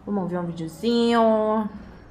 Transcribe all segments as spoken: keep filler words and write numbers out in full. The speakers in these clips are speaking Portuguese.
Vamos ver um videozinho.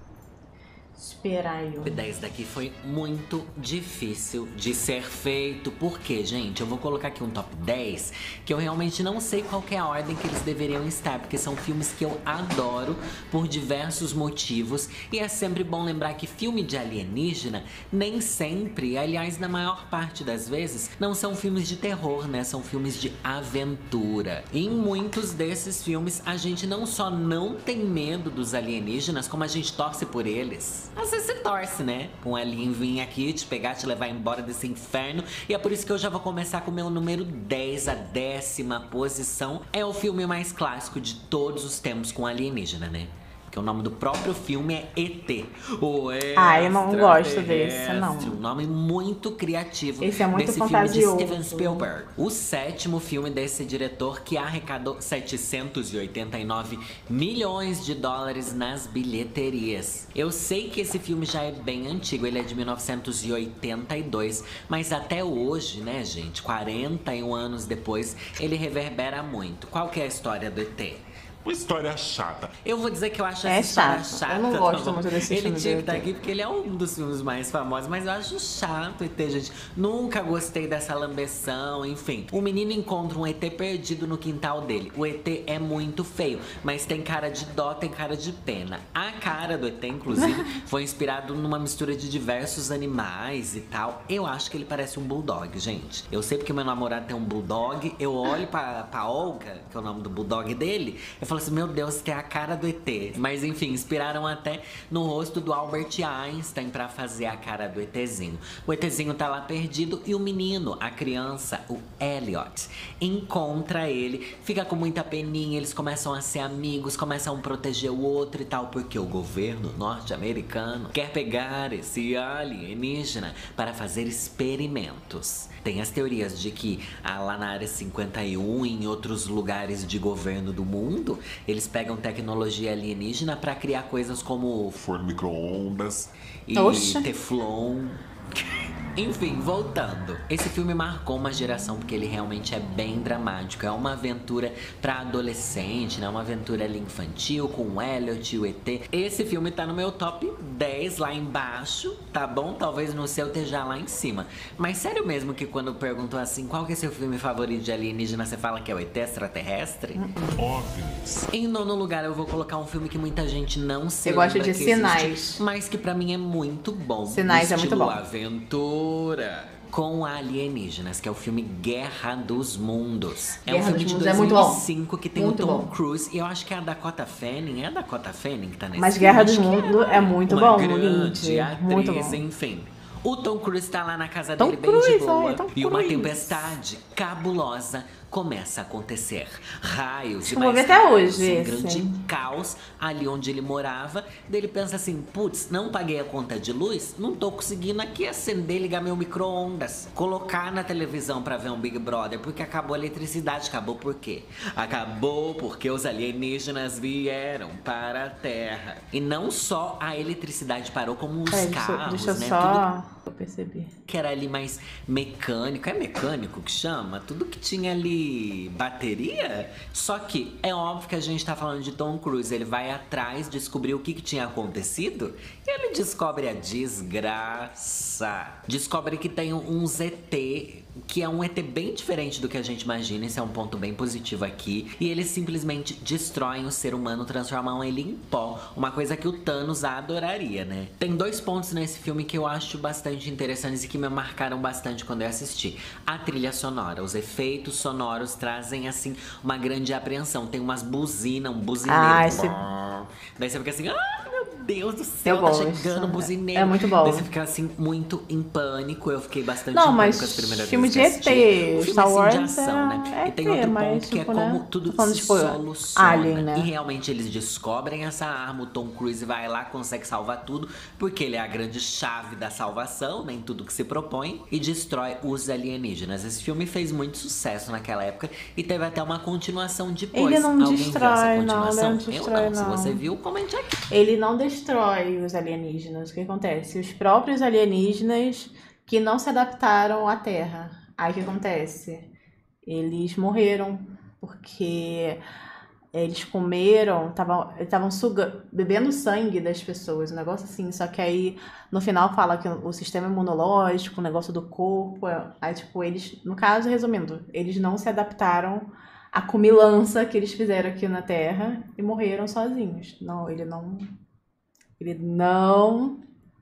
Esperar aí. O dez daqui foi muito difícil de ser feito. Por quê, gente? Eu vou colocar aqui um top dez que eu realmente não sei qual que é a ordem que eles deveriam estar, porque são filmes que eu adoro por diversos motivos. E é sempre bom lembrar que filme de alienígena nem sempre, aliás, na maior parte das vezes, não são filmes de terror, né? São filmes de aventura. E em muitos desses filmes, a gente não só não tem medo dos alienígenas, como a gente torce por eles. Às vezes você torce, né? Com um alien vir aqui te pegar, te levar embora desse inferno. E é por isso que eu já vou começar com o meu número dez, a décima posição. É o filme mais clássico de todos os tempos com alienígena, né? Porque o nome do próprio filme é E T. O Ah, eu não gosto desse, não. Um nome muito criativo. Esse é muito desse fantasioso. filme de Steven Spielberg. O sétimo filme desse diretor que arrecadou setecentos e oitenta e nove milhões de dólares nas bilheterias. Eu sei que esse filme já é bem antigo, ele é de mil novecentos e oitenta e dois, mas até hoje, né, gente, quarenta e um anos depois, ele reverbera muito. Qual que é a história do E T? Uma história chata. Eu vou dizer que eu acho É essa história chato. chata. Eu não gosto tá muito desse Ele filme tinha do que estar E T. aqui porque ele é um dos filmes mais famosos, mas eu acho chato E T, gente. Nunca gostei dessa lambeção, enfim. O menino encontra um E T perdido no quintal dele. O E T é muito feio, mas tem cara de dó, tem cara de pena. A cara do E T, inclusive, foi inspirado numa mistura de diversos animais e tal. Eu acho que ele parece um bulldog, gente. Eu sei porque meu namorado tem um bulldog, eu olho pra, pra Olga, que é o nome do bulldog dele, eu falo assim, meu Deus, tem a cara do E T. Mas enfim, inspiraram até no rosto do Albert Einstein pra fazer a cara do ETzinho. O ETzinho tá lá perdido e o menino, a criança, o Elliot, encontra ele, fica com muita peninha, eles começam a ser amigos, começam a um proteger o outro e tal, porque o governo norte-americano quer pegar esse alienígena para fazer experimentos. Tem as teorias de que ah, lá na área cinquenta e um e em outros lugares de governo do mundo, eles pegam tecnologia alienígena pra criar coisas como Forno micro-ondas. e Oxe. Teflon. Enfim, voltando. Esse filme marcou uma geração porque ele realmente é bem dramático. É uma aventura pra adolescente, né? Uma aventura ali infantil com o Elliot e o E T. Esse filme tá no meu top dez lá embaixo, tá bom? Talvez no seu esteja lá em cima. Mas sério mesmo que quando perguntou assim, qual que é seu filme favorito de alienígena, você fala que é o E T extraterrestre? Óbvios. Em nono lugar, eu vou colocar um filme que muita gente não se Eu gosto lembra de que Sinais. existe, mas que pra mim é muito bom. Sinais é muito Estilo bom. aventura com alienígenas, que é o filme Guerra dos Mundos. É um Guerra filme dos de Mundos é dois muito mil e bom. cinco que tem Muito o Tom bom. Cruise e eu acho que é a Dakota Fanning. É a Dakota Fanning que tá nesse Mas filme? Guerra dos Acho que Mundos é muito uma bom, grande Lindsay. atriz, Muito bom. enfim. O Tom Cruise tá lá na casa Tom dele bem de Cruise, boa olha, Tom e uma Cruise. tempestade cabulosa começa a acontecer. Raios e Eu vou mais ver até raios, hoje um esse. grande caos ali onde ele morava. Daí ele pensa assim, putz, não paguei a conta de luz? Não tô conseguindo aqui acender, ligar meu micro-ondas, colocar na televisão pra ver um Big Brother, porque acabou a eletricidade. Acabou por quê? Acabou porque os alienígenas vieram para a Terra. E não só a eletricidade parou, como os Peraí, deixa, eu- carros, deixa eu né? Tudo só eu perceber. que era ali mais mecânico, é mecânico que chama? Tudo que tinha ali bateria? Só que é óbvio que a gente tá falando de Tom Cruise, ele vai atrás descobrir o que, que tinha acontecido e ele descobre a desgraça. Descobre que tem um Z T, que é um E T bem diferente do que a gente imagina, esse é um ponto bem positivo aqui. E eles simplesmente destroem o ser humano, transformam ele em pó, uma coisa que o Thanos adoraria, né? Tem dois pontos nesse filme que eu acho bastante interessantes e que me marcaram bastante quando eu assisti. A trilha sonora, os efeitos sonoros trazem, assim, uma grande apreensão. Tem umas buzinas, um buzineiro. Ah, esse- Daí você fica assim, ah, meu Deus do céu, Eu tá gosto. chegando o buzineiro. É muito bom. Daí você fica, assim, muito em pânico. Eu fiquei bastante Não, em mas pânico as primeiras filme vezes de que E T, assisti. Um filme, Star assim, Wars de ação, é- né? é E tem E T, outro mas, ponto que é tipo, como né? tudo Tô falando, se tipo, soluciona. Alien, né? E realmente eles descobrem essa arma, o Tom Cruise vai lá, consegue salvar tudo, porque ele é a grande chave da salvação, né, em tudo que se propõe, e destrói os alienígenas. Esse filme fez muito sucesso naquela época e teve até uma continuação depois. Ele não Alguém viu destrói, essa não, continuação? ele não destrói, Eu não. Se não. você viu, comente aqui. Ele não destrói os alienígenas. O que acontece? Os próprios alienígenas que não se adaptaram à Terra. Aí o que acontece? Eles morreram porque eles comeram, estavam suga, bebendo sangue das pessoas, um negócio assim. Só que aí, no final, fala que o sistema imunológico, o negócio do corpo. Aí, tipo, eles, no caso, resumindo, eles não se adaptaram à comilança que eles fizeram aqui na Terra e morreram sozinhos. Não, ele não. Ele não.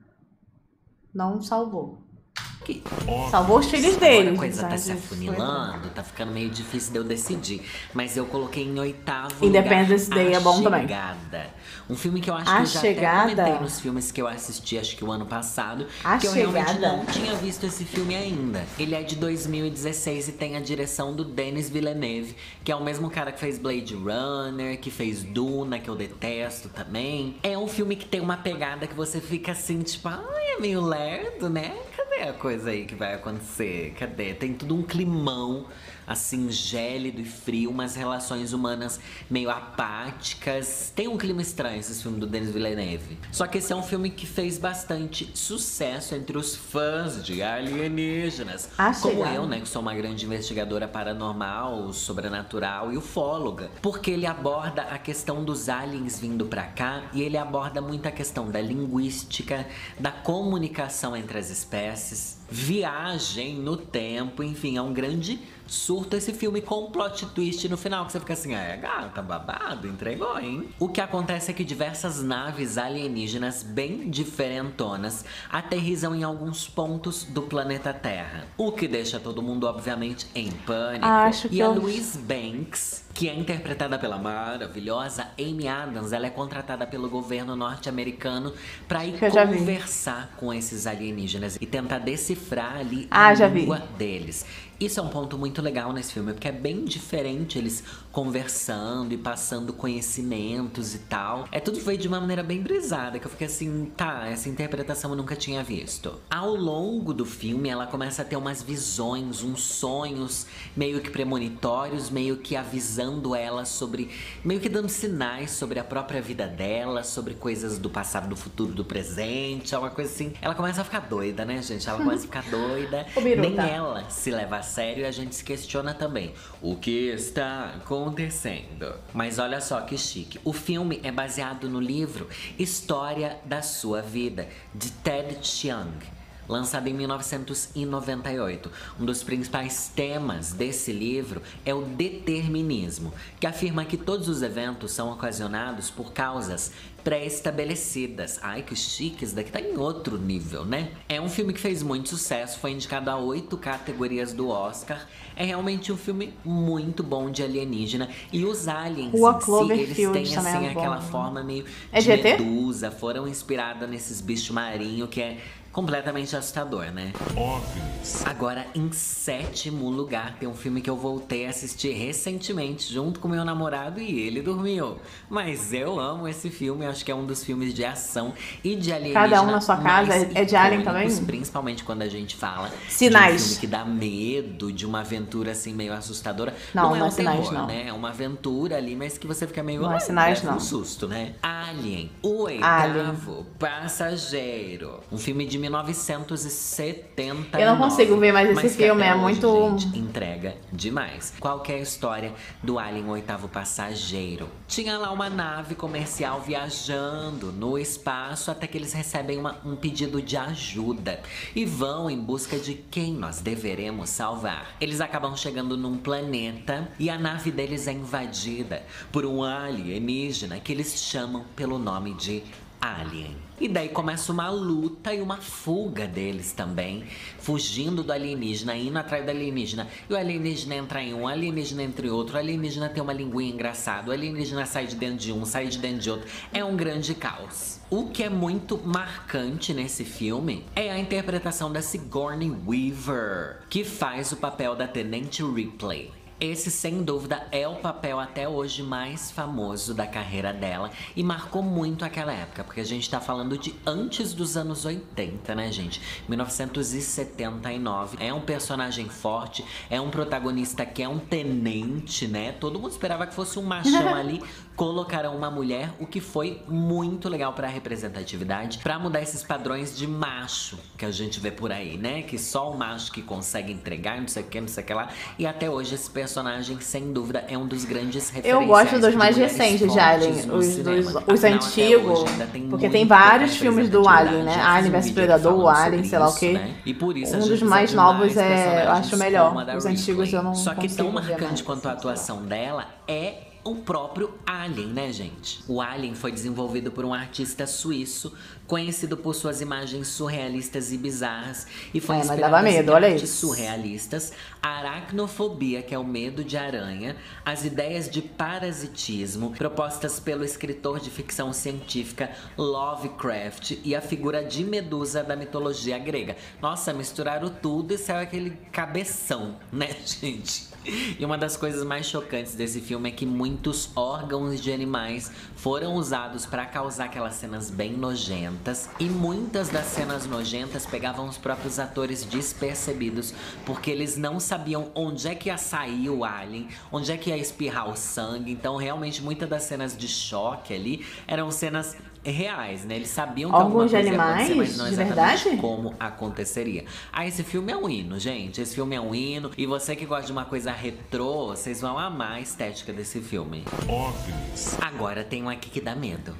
Não salvou. Que... Salvou os filhos Agora deles. a coisa tá sabe? se afunilando, tá ficando meio difícil de eu decidir. Mas eu coloquei em oitavo Independence lugar Day A é bom também. Chegada. Um filme que eu acho A que eu já Chegada? até comentei nos filmes que eu assisti, acho que o ano passado. A que eu realmente Chegada? não tinha visto esse filme ainda. Ele é de dois mil e dezesseis e tem a direção do Denis Villeneuve, que é o mesmo cara que fez Blade Runner, que fez Duna, que eu detesto também. É um filme que tem uma pegada que você fica assim, tipo, ai, é meio lerdo, né? Cadê a coisa aí que vai acontecer? Cadê? Tem tudo um climão, assim, gélido e frio, umas relações humanas meio apáticas. Tem um clima estranho esse filme do Denis Villeneuve. Só que esse é um filme que fez bastante sucesso entre os fãs de alienígenas. A Como Chegada. eu, né, que sou uma grande investigadora paranormal, sobrenatural e ufóloga. Porque ele aborda a questão dos aliens vindo pra cá e ele aborda muito a questão da linguística, da comunicação entre as espécies, viagem no tempo, enfim, é um grande surto esse filme com um plot twist no final, que você fica assim, ah, é gata, babado, entregou, hein? O que acontece é que diversas naves alienígenas bem diferentonas aterrissam em alguns pontos do planeta Terra, o que deixa todo mundo, obviamente, em pânico. Acho que e a eu- Louise Banks, que é interpretada pela maravilhosa Amy Adams, ela é contratada pelo governo norte-americano pra ir Que eu já vi. conversar com esses alienígenas e tentar decifrar ali Ah, a já vi. língua deles. Isso é um ponto muito legal nesse filme, porque é bem diferente eles conversando e passando conhecimentos e tal. É tudo feito de uma maneira bem brisada, que eu fiquei assim, tá, essa interpretação eu nunca tinha visto. Ao longo do filme, ela começa a ter umas visões, uns sonhos meio que premonitórios, meio que avisando ela sobre, meio que dando sinais sobre a própria vida dela, sobre coisas do passado, do futuro, do presente, é uma coisa assim. Ela começa a ficar doida, né, gente? Ela começa a ficar doida. Ô, Biruta. Nem ela se leva a sério e a gente se questiona também. O que está acontecendo? Mas olha só que chique. O filme é baseado no livro História da Sua Vida, de Ted Chiang, lançado em mil novecentos e noventa e oito. Um dos principais temas desse livro é o determinismo, que afirma que todos os eventos são ocasionados por causas pré-estabelecidas. Ai, que chique, isso daqui tá em outro nível, né? É um filme que fez muito sucesso, foi indicado a oito categorias do Oscar. É realmente um filme muito bom de alienígena. E os aliens Rua em si, Cloverfield eles têm também assim é bom. aquela forma meio É de G T? medusa, foram inspirados nesses bichos marinhos, que é completamente assustador, né? OVNIs. Agora, em sétimo lugar, tem um filme que eu voltei a assistir recentemente, junto com meu namorado, e ele dormiu. Mas eu amo esse filme, acho que é um dos filmes de ação e de alienígena Cada um na sua casa, mais é de Alien icônicos, também? principalmente quando a gente fala Sinais. de um filme que dá medo, de uma aventura assim meio assustadora. Não, não é não um é Sinais, terror, não. né? É uma aventura ali, mas que você fica meio... Não é "Ah, Sinais, leva não." um susto, né? Alien, o Alien. oitavo passageiro. Um filme de mil novecentos e setenta e nove. Eu não consigo ver mais esse Mas que filme, até é hoje, muito- gente, entrega demais. Qual que é a história do Alien, o oitavo passageiro? Tinha lá uma nave comercial viajando no espaço até que eles recebem uma- um pedido de ajuda e vão em busca de quem nós deveremos salvar. Eles acabam chegando num planeta e a nave deles é invadida por um alienígena que eles chamam pelo nome de Alien. E daí começa uma luta e uma fuga deles também, fugindo do alienígena, indo atrás do alienígena. E o alienígena entra em um, o alienígena entre outro, o alienígena tem uma linguinha engraçada, o alienígena sai de dentro de um, sai de dentro de outro. É um grande caos. O que é muito marcante nesse filme é a interpretação da Sigourney Weaver, que faz o papel da Tenente Ripley. Esse, sem dúvida, é o papel até hoje mais famoso da carreira dela e marcou muito aquela época, porque a gente tá falando de antes dos anos oitenta, né, gente? mil novecentos e setenta e nove. É um personagem forte, é um protagonista que é um tenente, né? Todo mundo esperava que fosse um machão ali. Colocaram uma mulher, o que foi muito legal pra representatividade, pra mudar esses padrões de macho que a gente vê por aí, né? Que só o macho que consegue entregar, não sei o que, não sei o que lá. E até hoje esse personagem personagem, sem dúvida, é um dos grandes referenciais. Eu gosto dos mais mulheres recentes de fortes Alien, no os, cinema. dos, os Afinal, até antigos, hoje ainda tem porque muita tem vários coisa filmes da do Alien, antiguidade. né? Já fiz Alien um versus vídeo Predador, falando Alien, sobre sei lá o isso, quê. né? E por isso a Um gente dos precisa mais de novos mais é, eu personagens acho melhor. como a da Os antigos Ripley. eu não Só que consigo tão ver marcante mais, quanto a assim, sei lá. atuação dela é o próprio Alien, né, gente? O Alien foi desenvolvido por um artista suíço, conhecido por suas imagens surrealistas e bizarras, e foi É, mas inspirado dava medo, olha em artes isso. surrealistas, a aracnofobia, que é o medo de aranha, as ideias de parasitismo propostas pelo escritor de ficção científica Lovecraft e a figura de Medusa da mitologia grega. Nossa, misturaram tudo e saiu aquele cabeção, né, gente? E uma das coisas mais chocantes desse filme é que muitos órgãos de animais foram usados para causar aquelas cenas bem nojentas, e muitas das cenas nojentas pegavam os próprios atores despercebidos, porque eles não sabiam onde é que ia sair o alien, onde é que ia espirrar o sangue. Então realmente muitas das cenas de choque ali eram cenas reais, né? Eles sabiam que alguma Órgãos de coisa ia animais? acontecer, mas não De exatamente verdade? como aconteceria. Ah, esse filme é um hino, gente. Esse filme é um hino. E você que gosta de uma coisa retrô, vocês vão amar a estética desse filme. OVNIs. Agora tem um aqui que dá medo.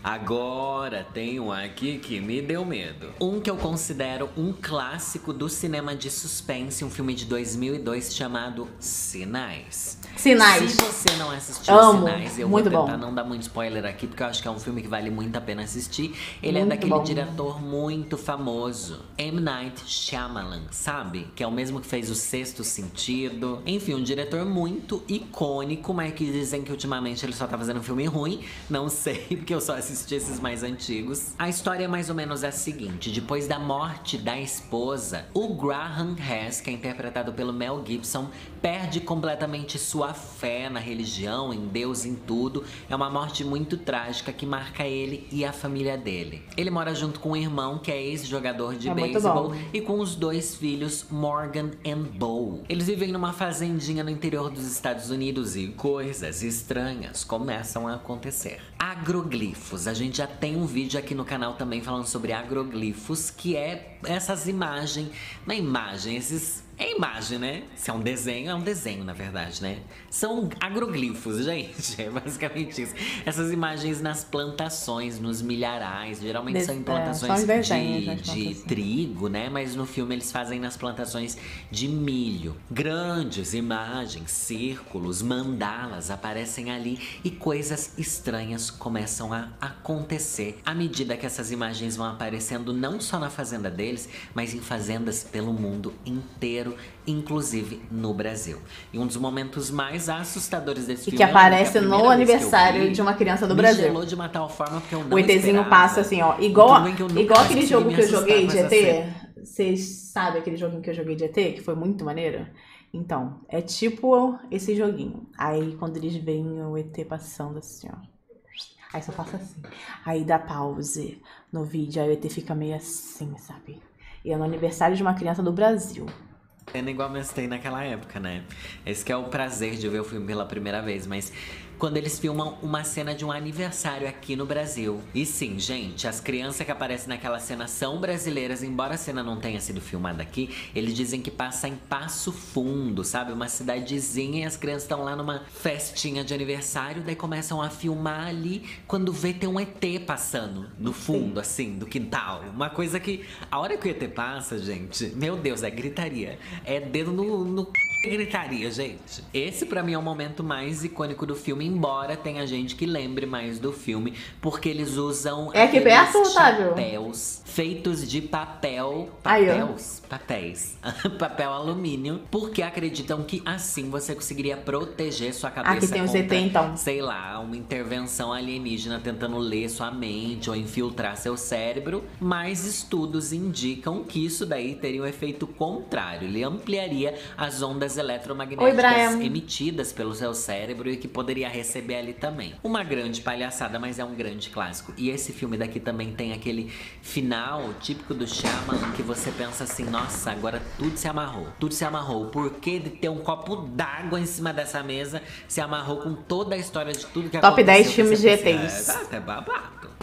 Agora tem um aqui que me deu medo. Um que eu considero um clássico do cinema de suspense, um filme de dois mil e dois chamado Sinais. Sinais. Se você não assistiu Amo. Sinais, eu Muito vou tentar bom. não dar muito spoiler aqui, porque eu acho que é um filme que vale muito a pena assistir. Ele é Muito daquele bom. diretor muito famoso, M. Night Shyamalan, sabe? Que é o mesmo que fez O Sexto Sentido. Enfim, um diretor muito icônico, mas que dizem que ultimamente ele só tá fazendo filme ruim. Não sei, porque eu só assisti esses mais antigos. A história é mais ou menos a seguinte: depois da morte da esposa, o Graham Hess, que é interpretado pelo Mel Gibson, perde completamente sua fé na religião, em Deus, em tudo. É uma morte muito trágica que marca ele e a família dele. Ele mora junto com um irmão que é ex-jogador de É muito beisebol bom. e com os dois filhos, Morgan e Bo. Eles vivem numa fazendinha no interior dos Estados Unidos e coisas estranhas começam a acontecer. Agroglifos. A gente já tem um vídeo aqui no canal também falando sobre agroglifos, que é essas imagens, na imagem, esses... É imagem, né? Se é um desenho, é um desenho, na verdade, né? São agroglifos, gente. É basicamente isso. Essas imagens nas plantações, nos milharais. Geralmente Des- são em é, plantações são os desenhos de, nas de plantações. trigo, né? Mas no filme eles fazem nas plantações de milho. Grandes imagens, círculos, mandalas aparecem ali e coisas estranhas começam a acontecer à medida que essas imagens vão aparecendo, não só na fazenda deles, mas em fazendas pelo mundo inteiro, inclusive no Brasil. E um dos momentos mais assustadores desse E filme que é que a aparece primeira no vez que eu aniversário vi, de uma criança do me Brasil. gelou de uma tal forma porque eu não O ETzinho esperava. passa assim, ó. Igual, Tudo bem que eu nunca igual aquele consegui jogo me que eu assustar joguei com de essa cena. E T. Vocês sabem aquele joguinho que eu joguei de E T? Que foi muito maneiro? Então, é tipo esse joguinho. Aí quando eles veem o E T passando assim, ó. Aí só passa assim. Aí dá pause no vídeo. Aí o E T fica meio assim, sabe? E é no aniversário de uma criança do Brasil. Cena igual eu estei naquela época, né? Esse que é o prazer de ver o filme pela primeira vez, mas quando eles filmam uma cena de um aniversário aqui no Brasil. E sim, gente, as crianças que aparecem naquela cena são brasileiras, embora a cena não tenha sido filmada aqui, eles dizem que passa em Passo Fundo, sabe? Uma cidadezinha, e as crianças estão lá numa festinha de aniversário, daí começam a filmar ali, quando vê tem um E T passando no fundo, assim, do quintal. Uma coisa que, a hora que o E T passa, gente, meu Deus, é gritaria. É dedo no... no... gritaria, gente. Esse pra mim é o momento mais icônico do filme, embora tenha gente que lembre mais do filme, porque eles usam É aqui aqueles perto, Otávio? chapéus feitos de papel, Aí, ó. papéis, papéis, papel alumínio, porque acreditam que assim você conseguiria proteger sua cabeça Aqui tem os contra, E T, então. sei lá, uma intervenção alienígena tentando ler sua mente ou infiltrar seu cérebro, mas estudos indicam que isso daí teria um efeito contrário, ele ampliaria as ondas eletromagnéticas Oi, Brian. emitidas pelo seu cérebro e que poderia receber ali também. Uma grande palhaçada, mas é um grande clássico. E esse filme daqui também tem aquele final típico do Shyamalan que você pensa assim, nossa, agora tudo se amarrou. Tudo se amarrou. O porquê de ter um copo d'água em cima dessa mesa se amarrou com toda a história de tudo que Top aconteceu. dez que filmes você de pensa, E Ts. É, é babado.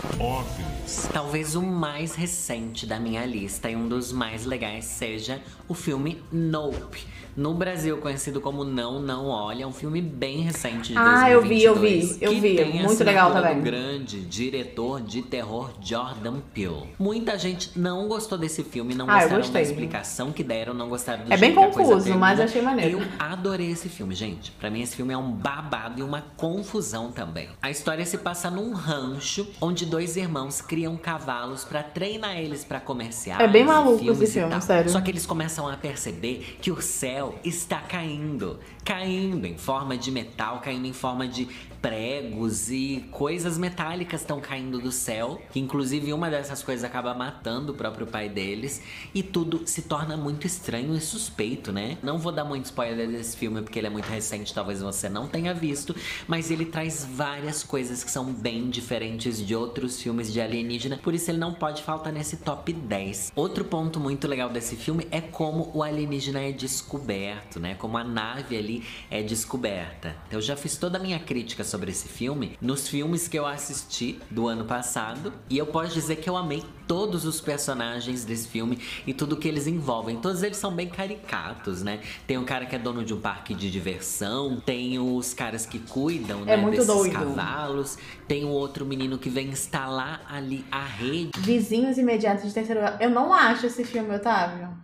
OVNIs. Talvez o mais recente da minha lista e um dos mais legais seja o filme Nope. No Brasil, conhecido como Não, Não Olha, é um filme bem recente de Ah, eu vi, eu vi, eu que vi. tem a Muito legal assinatura também. do grande diretor de terror Jordan Peele. Muita gente não gostou desse filme, não Ah, eu gostaram da gostei. explicação que deram, não gostaram do É jeito bem que a coisa confuso, termina. mas eu achei maneiro. Eu adorei esse filme, gente. Pra mim, esse filme é um babado e uma confusão também. A história se passa num rancho onde dois irmãos criam cavalos pra treinar eles pra comerciais. É bem maluco filmes esse e filme, tal. sério. Só que eles começam a perceber que o céu está caindo. Caindo em forma de metal, caindo em forma de pregos e coisas metálicas estão caindo do céu. Que inclusive uma dessas coisas acaba matando o próprio pai deles. E tudo se torna muito estranho e suspeito, né? Não vou dar muito spoiler desse filme porque ele é muito recente, talvez você não tenha visto. Mas ele traz várias coisas que são bem diferentes de outros filmes de alienígena. Por isso ele não pode faltar nesse top dez. Outro ponto muito legal desse filme é como o alienígena é descoberto, né? Como a nave ali é descoberta. Eu já fiz toda a minha crítica sobre esse filme nos filmes que eu assisti do ano passado. E eu posso dizer que eu amei todos os personagens desse filme e tudo que eles envolvem. Todos eles são bem caricatos, né? Tem um cara que é dono de um parque de diversão, tem os caras que cuidam, É né, muito desses doido. cavalos, tem o outro menino que vem instalar ali a rede. Vizinhos Imediatos de Terceiro Grau. Eu não acho esse filme, Otávio.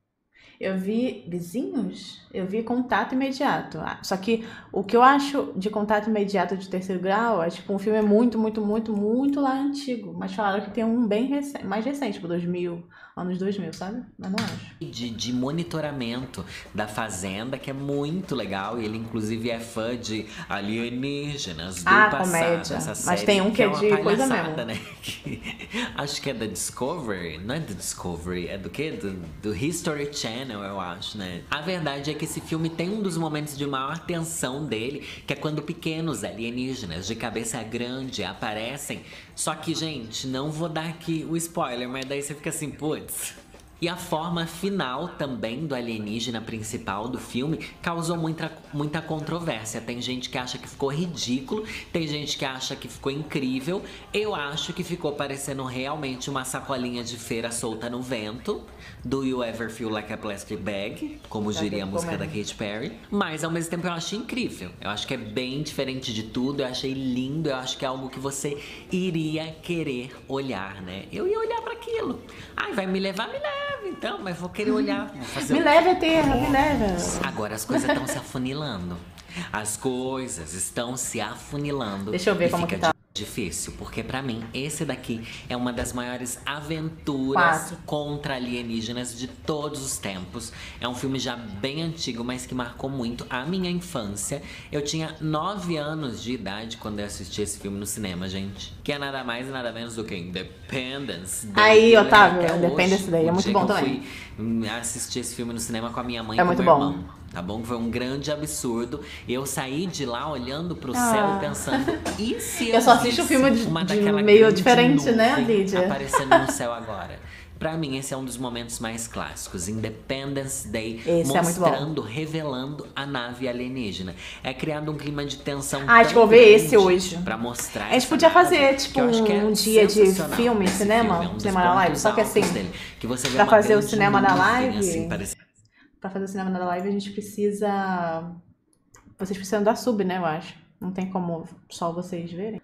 Eu vi Vizinhos? Eu vi Contato Imediato. Ah, só que o que eu acho de Contato Imediato de Terceiro Grau é tipo um filme muito, muito, muito, muito lá antigo. Mas falaram que tem um bem recente, mais recente, tipo dois mil, anos dois mil, sabe? Mas não acho. De, de monitoramento da fazenda, que é muito legal. E ele, inclusive, é fã de alienígenas do Ah, passado. comédia. Essa Mas série tem um que é uma de coisa palhaçada, mesmo. né? Que, acho que é da Discovery. Não é do Discovery, é do quê? Do, do History Channel, eu acho, né? A verdade é que esse filme tem um dos momentos de maior tensão dele, que é quando pequenos alienígenas de cabeça grande aparecem. Só que, gente, não vou dar aqui o spoiler, mas daí você fica assim, putz. E a forma final também do alienígena principal do filme causou muita, muita controvérsia. Tem gente que acha que ficou ridículo, tem gente que acha que ficou incrível. Eu acho que ficou parecendo realmente uma sacolinha de feira solta no vento. Do You Ever Feel Like a Plastic Bag, como diria a música da Katy Perry. Mas ao mesmo tempo eu acho incrível. Eu acho que é bem diferente de tudo, eu achei lindo, eu acho que é algo que você iria querer olhar, né? Eu ia olhar pra aquilo. Ai, vai me levar, me leva então, mas vou querer olhar. Vou fazer Me o- leva, Eterra, me leva. Agora as coisas estão se afunilando. As coisas estão se afunilando. Deixa eu ver e como fica que tá. difícil, porque pra mim esse daqui é uma das maiores aventuras Quatro. contra alienígenas de todos os tempos. É um filme já bem antigo, mas que marcou muito a minha infância. Eu tinha nove anos de idade quando eu assisti esse filme no cinema, gente. Que é nada mais e nada menos do que Independence Day. Aí, Eu lembro Otávio, até Independence hoje, Day é o muito dia bom que eu também. fui hum, assistir esse filme no cinema com a minha mãe e É com muito meu bom. irmão. Tá bom? Foi um grande absurdo. Eu saí de lá olhando pro Ah. céu pensando, e se Eu só visse assisto filme de- uma de daquela meio grande diferente, né, nuvem Lídia? aparecendo no céu agora? Pra mim, esse é um dos momentos mais clássicos. Independence Day, Esse é muito bom. mostrando, revelando a nave alienígena. É criado um clima de tensão Ah, acho tão que eu vou ver grande esse hoje. Pra mostrar A gente essa podia nave, fazer, que tipo, eu acho que é um dia de sensacional filme, esse cinema, filme, é um dos cinema na live, pontos só que assim, altos dele, que você vê pra uma fazer o grande cinema na nuvem, live, assim, parecendo Pra fazer o cinema na live, a gente precisa... Vocês precisam da sub, né, eu acho. Não tem como só vocês verem.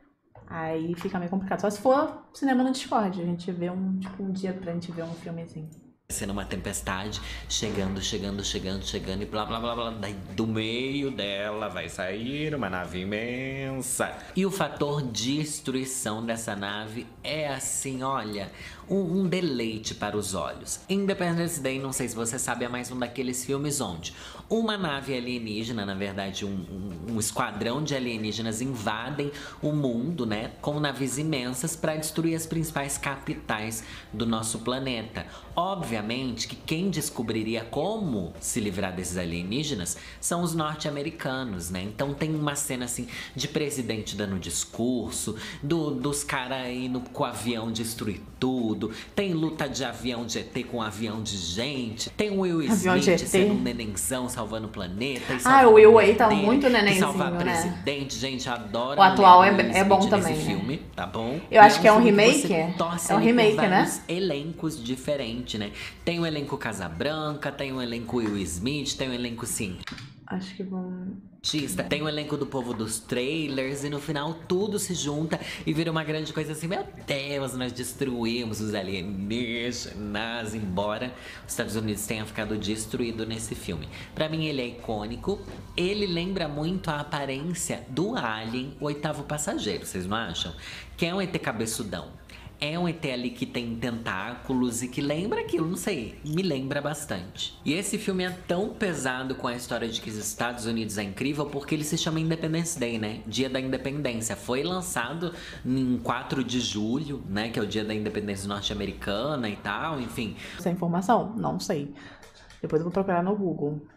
Aí fica meio complicado. Só se for cinema no Discord. A gente vê um, tipo, um dia pra gente ver um filmezinho. sendo uma tempestade, chegando, chegando, chegando, chegando e blá blá blá blá. Daí do meio dela vai sair uma nave imensa. E o fator destruição dessa nave é assim, olha, um, um deleite para os olhos. Independence Day, não sei se você sabe, é mais um daqueles filmes onde uma nave alienígena, na verdade um, um, um esquadrão de alienígenas invadem o mundo, né, com naves imensas para destruir as principais capitais do nosso planeta. Obviamente obviamente, que quem descobriria como se livrar desses alienígenas são os norte-americanos, né? Então tem uma cena assim de presidente dando discurso, do, dos caras indo com o avião destruir tudo, tem luta de avião de E T com avião de gente, tem o Will Smith sendo um nenenzão salvando o planeta. E ah, o Will aí tá muito nenenzinho, salvar né? presidente, gente, adora. O atual é, é bom também, filme, né? Tá bom? Eu acho é um que é um remake. remake. É um remake, né? Elencos diferentes, né? Tem o elenco Casabranca, tem o elenco Will Smith, tem o elenco sim. Acho que vão. Tem o elenco do povo dos trailers e no final tudo se junta e vira uma grande coisa assim. Meu Deus, nós destruímos os alienígenas, embora os Estados Unidos tenha ficado destruído nesse filme. Pra mim ele é icônico, ele lembra muito a aparência do Alien, o Oitavo Passageiro, vocês não acham? Que é um E T cabeçudão. É um E T ali que tem tentáculos e que lembra aquilo, não sei, me lembra bastante. E esse filme é tão pesado com a história de que os Estados Unidos é incrível porque ele se chama Independence Day, né? Dia da Independência. Foi lançado em quatro de julho, né? Que é o dia da independência norte-americana e tal, enfim. Essa informação? Não sei. Depois eu vou procurar no Google.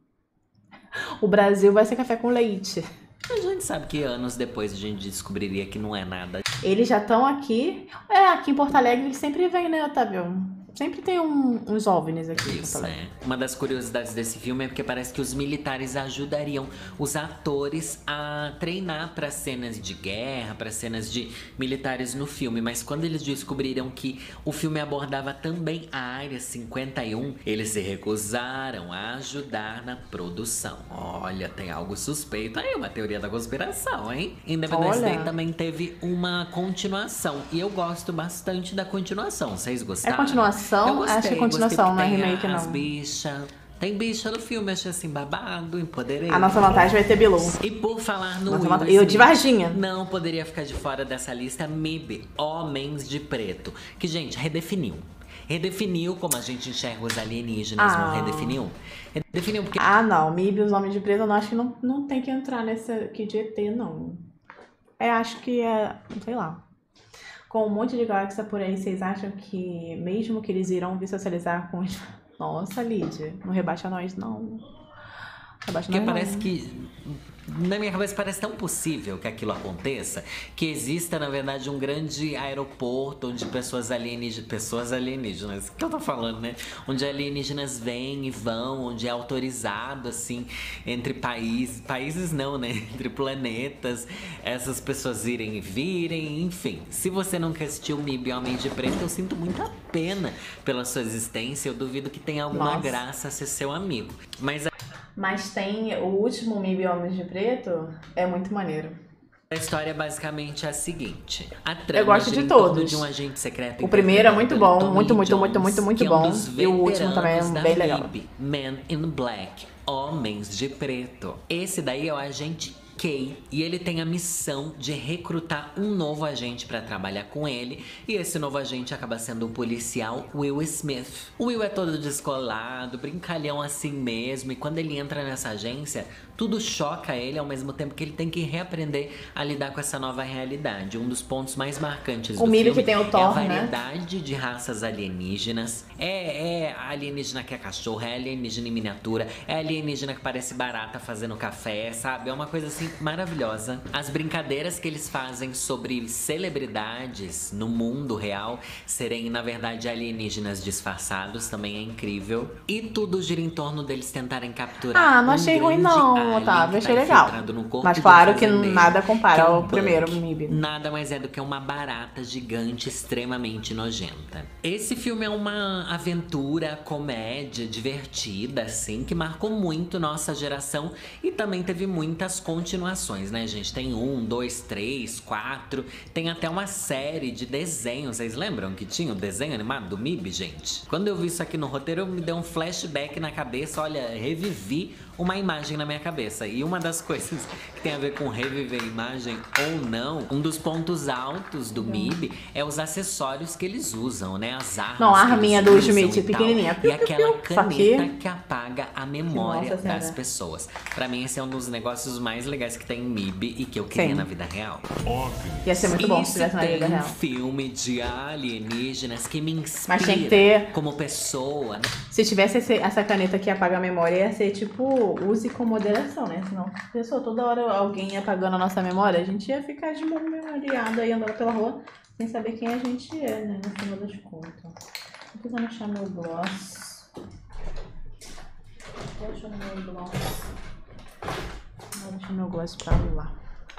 O Brasil vai ser café com leite. A gente sabe que anos depois a gente descobriria que não é nada. Eles já estão aqui. É, aqui em Porto Alegre eles sempre vêm, né, Otávio? Sempre tem um, uns OVNIs aqui. Isso, né? Uma das curiosidades desse filme é porque parece que os militares ajudariam os atores a treinar para cenas de guerra, para cenas de militares no filme. Mas quando eles descobriram que o filme abordava também a Área cinquenta e um, eles se recusaram a ajudar na produção. Olha, tem algo suspeito aí, uma teoria da conspiração, hein? Independence Day também teve uma continuação. E eu gosto bastante da continuação. Vocês gostaram? É continuação? Eu gostei, acho que é continuação, não é remake, as não. As bichas. Tem bicha no filme, achei assim, babado, empoderei. A nossa vantagem vai ter Bilu. E por falar no Nossa Will vantagem... Eu de Varginha. Não poderia ficar de fora dessa lista M I B, Homens de Preto. Que, gente, redefiniu. Redefiniu como a gente enxerga os alienígenas, ah. não redefiniu? Redefiniu porque... Ah, não. M I B e os Homens de Preto, eu não acho que não, não tem que entrar nessa aqui de E T, não. É, acho que é... Sei lá. Com um monte de galáxia por aí, vocês acham que mesmo que eles irão vir socializar com os... Nossa, Lídia, não rebaixa nós, não. Rebaixa Porque nós, parece não. que... Na minha cabeça parece tão possível que aquilo aconteça, que exista, na verdade, um grande aeroporto onde pessoas alienígenas... Pessoas alienígenas, o que eu tô falando, né? Onde alienígenas vêm e vão, onde é autorizado, assim, entre países... Países não, né? Entre planetas, essas pessoas irem e virem, enfim. Se você nunca assistiu M I B Homem de Preto, eu sinto muita pena pela sua existência. Eu duvido que tenha alguma Nossa. graça ser seu amigo. Mas... Mas tem o último M I B Homens de Preto, é muito maneiro. A história basicamente é a seguinte. A trama Eu gosto gira de em torno todos. de um agente secreto. O primeiro é muito bom, Tommy muito, muito, Jones, muito, muito, muito que é um bom. dos E o último também é veteranos bem da legal. M I B, Men in Black, Homens de Preto. Esse daí é o agente Kay, e ele tem a missão de recrutar um novo agente para trabalhar com ele, e esse novo agente acaba sendo o policial Will Smith. O Will é todo descolado, brincalhão assim mesmo, e quando ele entra nessa agência, tudo choca ele ao mesmo tempo que ele tem que reaprender a lidar com essa nova realidade. Um dos pontos mais marcantes do O milho filme que tem o é a Thor, né? variedade de raças alienígenas. É, é alienígena que é cachorro, é alienígena em miniatura, é alienígena que parece barata fazendo café, sabe? É uma coisa assim maravilhosa. As brincadeiras que eles fazem sobre celebridades no mundo real serem, na verdade, alienígenas disfarçados também é incrível. E tudo gira em torno deles tentarem capturar. Ah, não um achei ruim grande não, alien Otávio. que Achei tá legal. infiltrado no corpo Mas de um claro que fazendeiro, nada compara que é um ao Buck. primeiro M I B. Nada mais é do que uma barata gigante extremamente nojenta. Esse filme é uma aventura, comédia, divertida, assim, que marcou muito nossa geração e também teve muitas continuações, né, gente? Tem um, dois, três, quatro, tem até uma série de desenhos. Vocês lembram que tinha o desenho animado do M I B, gente? Quando eu vi isso aqui no roteiro, me deu um flashback na cabeça, olha, revivi uma imagem na minha cabeça. E uma das coisas que tem a ver com reviver imagem ou não, um dos pontos altos do M I B é os acessórios que eles usam, né? As armas. Não, a que arminha eles do usam Smith, e tal. pequenininha. E aquela caneta Aqui. que apaga a memória Nossa das Senhora. pessoas. Pra mim, esse é um dos negócios mais legais parece que tem M I B e que eu queria Sim. na vida real. OVNIs. Ia ser muito bom E se se tivesse na vida tem um real. filme de alienígenas que me inspira Mas tinha que ter- como pessoa, né? Se tivesse esse- essa caneta que apaga a memória, ia ser tipo, use com moderação, né? Senão, pessoa, toda hora alguém apagando a nossa memória, a gente ia ficar de memoriado aí andando pela rua sem saber quem a gente é, né? No final das contas. Tô tentando achar meu gloss. Tô achando meu gloss. Vou deixar meu gloss pra lá.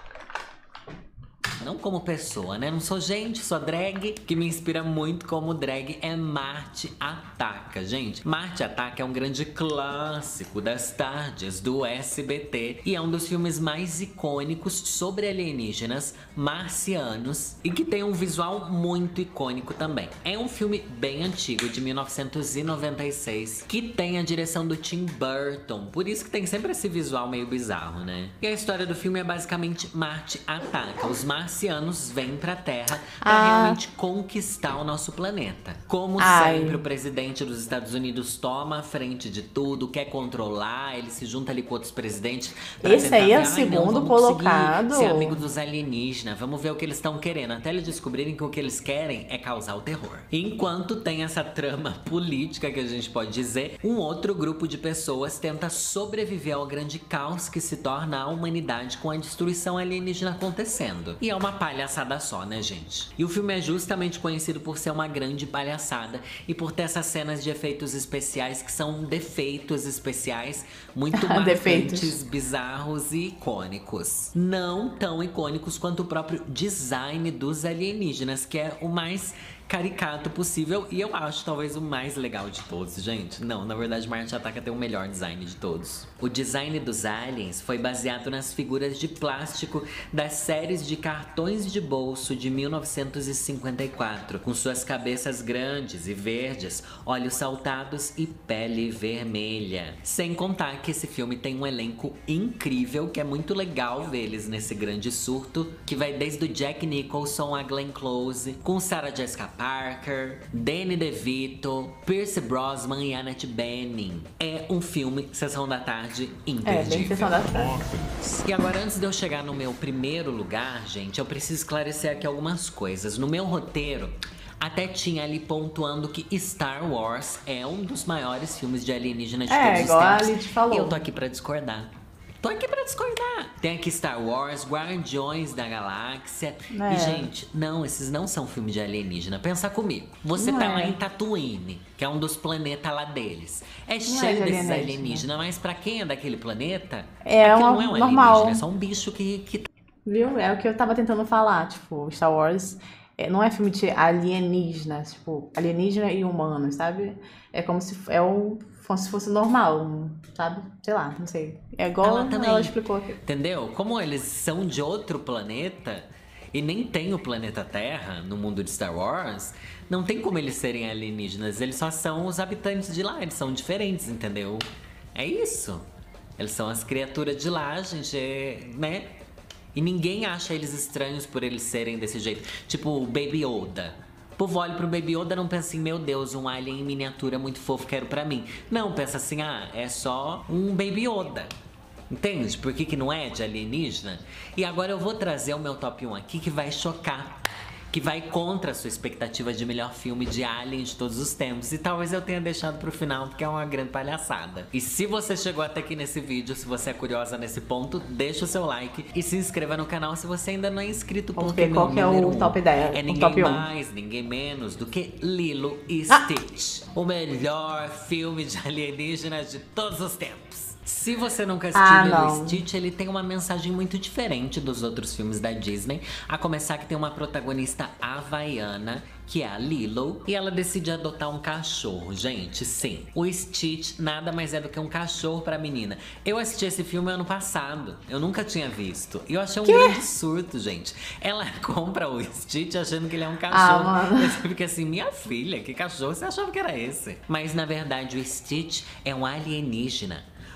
Não como pessoa, né? Não sou gente, sou drag. Que me inspira muito como drag é Marte Ataca, gente. Marte Ataca é um grande clássico das tardes do S B T e é um dos filmes mais icônicos sobre alienígenas marcianos e que tem um visual muito icônico também. É um filme bem antigo, de mil novecentos e noventa e seis, que tem a direção do Tim Burton, por isso que tem sempre esse visual meio bizarro, né? E a história do filme é basicamente Marte Ataca. Os marcianos vêm pra Terra pra Ah. realmente conquistar o nosso planeta. Como Ai. sempre, o presidente dos Estados Unidos toma a frente de tudo, quer controlar, ele se junta ali com outros presidentes pra Esse tentar aí é ver, o "Ai, segundo não, vamos conseguir colocado." ser amigo dos alienígenas, vamos ver o que eles estão querendo, até eles descobrirem que o que eles querem é causar o terror. Enquanto tem essa trama política, que a gente pode dizer, um outro grupo de pessoas tenta sobreviver ao grande caos que se torna a humanidade com a destruição alienígena acontecendo. E é uma palhaçada só, né, gente? E o filme é justamente conhecido por ser uma grande palhaçada e por ter essas cenas de efeitos especiais que são defeitos especiais muito Defeitos. marcantes, bizarros e icônicos. Não tão icônicos quanto o próprio design dos alienígenas, que é o mais caricato possível e eu acho talvez o mais legal de todos, gente. Não, na verdade, Marte Ataca tem o melhor design de todos. O design dos aliens foi baseado nas figuras de plástico das séries de cartões de bolso de mil novecentos e cinquenta e quatro, com suas cabeças grandes e verdes, olhos saltados e pele vermelha. Sem contar que esse filme tem um elenco incrível, que é muito legal ver eles nesse grande surto, que vai desde o Jack Nicholson a Glenn Close, com Sarah Jessica Parker, Danny DeVito, Pierce Brosnan e Annette Bening. É um filme Sessão da Tarde É, imperdível. bem sessão da tarde. OVNIs. E agora, antes de eu chegar no meu primeiro lugar, gente, eu preciso esclarecer aqui algumas coisas. No meu roteiro, até tinha ali pontuando que Star Wars é um dos maiores filmes de alienígena de É, todos igual a os tempos. Lid falou. E eu tô aqui pra discordar. Tô aqui pra discordar. Tem aqui Star Wars, Guardiões da Galáxia. É. E, gente, não, esses não são filmes de alienígena. Pensa comigo. Você Não tá é. lá em Tatooine, que é um dos planetas lá deles. É é cheio de desses alienígena. alienígenas, mas pra quem é daquele planeta, É aquilo uma- não é um normal. alienígena, é só um bicho que, que Viu? É o que eu tava tentando falar. Tipo, Star Wars é, não é filme de alienígenas, tipo, alienígena e humanos, sabe? É como se é um, como se fosse normal, um, sabe? Sei lá, não sei. É igual Ela ela, também. explicou aqui. Entendeu? Como eles são de outro planeta e nem tem o planeta Terra no mundo de Star Wars, não tem como eles serem alienígenas. Eles só são os habitantes de lá, eles são diferentes, entendeu? É isso. Eles são as criaturas de lá, gente, é, né? E ninguém acha eles estranhos por eles serem desse jeito. Tipo o Baby Yoda. O povo olha pro Baby Yoda e não pensa assim, meu Deus, um alien em miniatura muito fofo, quero pra mim. Não, pensa assim, ah, é só um Baby Yoda. Entende? Por que que não é de alienígena? E agora eu vou trazer o meu top um aqui que vai chocar. Que vai contra a sua expectativa de melhor filme de Alien de todos os tempos. E talvez eu tenha deixado pro final, porque é uma grande palhaçada. E se você chegou até aqui nesse vídeo, se você é curiosa nesse ponto, deixa o seu like e se inscreva no canal se você ainda não é inscrito. Vamos Porque ver qual meu que é o número um top dez, é o ninguém top um. mais, ninguém menos do que Lilo e Ah! Stitch. O melhor filme de alienígenas de todos os tempos. Se você nunca assistiu Ah, Lilo não. e Stitch, ele tem uma mensagem muito diferente dos outros filmes da Disney. A começar que tem uma protagonista havaiana, que é a Lilo, e ela decide adotar um cachorro. Gente, sim, o Stitch nada mais é do que um cachorro pra menina. Eu assisti esse filme ano passado, eu nunca tinha visto. E eu achei um grande surto, gente. Ela compra o Stitch achando que ele é um cachorro. Ah, mano. E você fica assim, minha filha, que cachorro você achava que era esse? Mas na verdade o Stitch é um alienígena.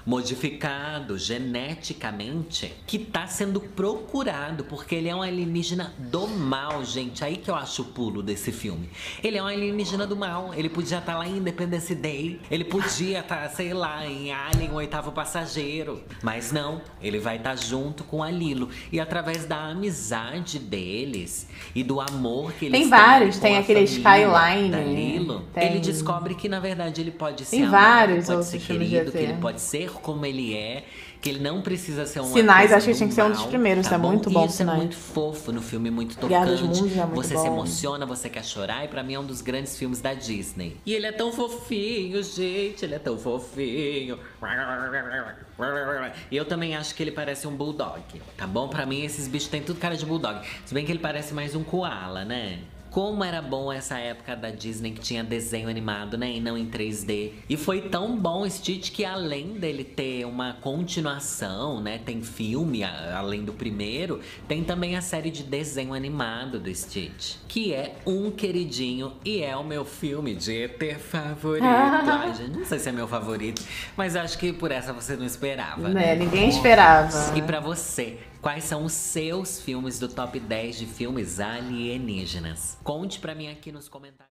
modificado geneticamente, que tá sendo procurado, porque ele é um alienígena do mal, gente. Aí que eu acho o pulo desse filme. Ele é um alienígena do mal. Ele podia estar lá em Independence Day. Ele podia estar, sei lá, em Alien, o Oitavo Passageiro. Mas não, ele vai estar junto com a Lilo. E através da amizade deles e do amor que eles Tem vários, têm tem com a aquele família Skyline, da Lilo, tem- ele descobre que na verdade ele pode ser Tem amado, vários pode outros ser filmes de querido, que E T. ele pode ser como ele é, que ele não precisa ser um Sinais, acho que tinha que ser um dos primeiros, é muito bom, Isso é Sinais. muito fofo no filme, muito tocante. Guerra dos Mundos é muito você bom. se emociona, você quer chorar, e pra mim é um dos grandes filmes da Disney. E ele é tão fofinho, gente, ele é tão fofinho. E eu também acho que ele parece um bulldog, tá bom? Pra mim esses bichos têm tudo cara de bulldog. Se bem que ele parece mais um koala, né? Como era bom essa época da Disney que tinha desenho animado, né? E não em três D. E foi tão bom Stitch que além dele ter uma continuação, né? Tem filme, a- além do primeiro, tem também a série de desenho animado do Stitch. Que é um queridinho e é o meu filme de E T favorito. Ai, gente, não sei se é meu favorito, mas acho que por essa você não esperava, né? Né, ninguém esperava. E pra você, quais são os seus filmes do top dez de filmes alienígenas? Conte pra mim aqui nos comentários.